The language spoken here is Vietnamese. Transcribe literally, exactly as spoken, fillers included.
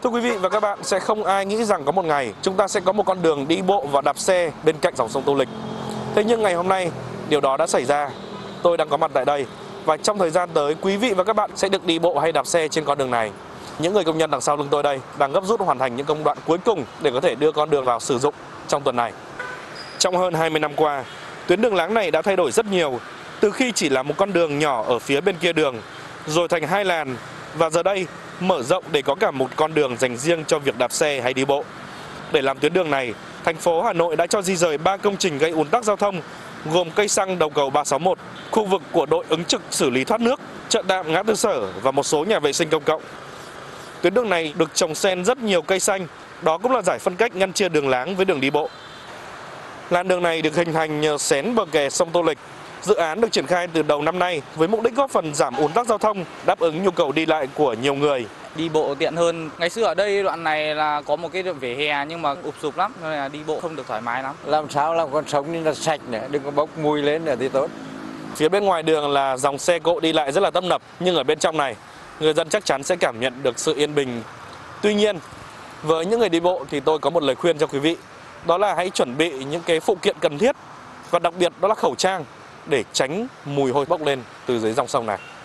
Thưa quý vị và các bạn, sẽ không ai nghĩ rằng có một ngày chúng ta sẽ có một con đường đi bộ và đạp xe bên cạnh dòng sông Tô Lịch. Thế nhưng ngày hôm nay, điều đó đã xảy ra. Tôi đang có mặt tại đây và trong thời gian tới, quý vị và các bạn sẽ được đi bộ hay đạp xe trên con đường này. Những người công nhân đằng sau lưng tôi đây đang gấp rút hoàn thành những công đoạn cuối cùng để có thể đưa con đường vào sử dụng trong tuần này. Trong hơn hai mươi năm qua, tuyến đường láng này đã thay đổi rất nhiều, từ khi chỉ là một con đường nhỏ ở phía bên kia đường, rồi thành hai làn, và giờ đây mở rộng để có cả một con đường dành riêng cho việc đạp xe hay đi bộ. Để làm tuyến đường này, thành phố Hà Nội đã cho di rời ba công trình gây ùn tắc giao thông, gồm cây xăng đầu cầu ba sáu mốt, khu vực của đội ứng trực xử lý thoát nước, chợ tạm ngã tư Sở và một số nhà vệ sinh công cộng. Tuyến đường này được trồng xen rất nhiều cây xanh, đó cũng là giải phân cách ngăn chia đường láng với đường đi bộ. Làn đường này được hình thành nhờ xén bờ kè sông Tô Lịch. Dự án được triển khai từ đầu năm nay với mục đích góp phần giảm ùn tắc giao thông, đáp ứng nhu cầu đi lại của nhiều người. Đi bộ tiện hơn. Ngày xưa ở đây đoạn này là có một cái đường vỉa hè nhưng mà ụp sụp lắm, nên là đi bộ không được thoải mái lắm. Làm sao làm con sông nên là sạch nữa, đừng có bốc mùi lên nữa thì tốt. Phía bên ngoài đường là dòng xe cộ đi lại rất là tấp nập, nhưng ở bên trong này, người dân chắc chắn sẽ cảm nhận được sự yên bình. Tuy nhiên, với những người đi bộ thì tôi có một lời khuyên cho quý vị, đó là hãy chuẩn bị những cái phụ kiện cần thiết và đặc biệt đó là khẩu trang để tránh mùi hôi bốc lên từ dưới dòng sông này.